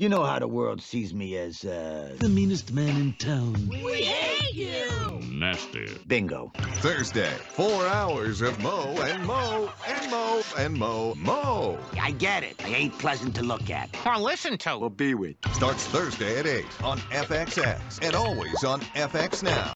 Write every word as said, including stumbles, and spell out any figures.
You know how the world sees me as, uh... the meanest man in town. We hate you! Nasty. Bingo. Thursday, four hours of Mo and Mo and Mo and Mo Mo. I get it. I ain't pleasant to look at. Or listen to. Or be with. Starts Thursday at eight on F X X and always on F X Now.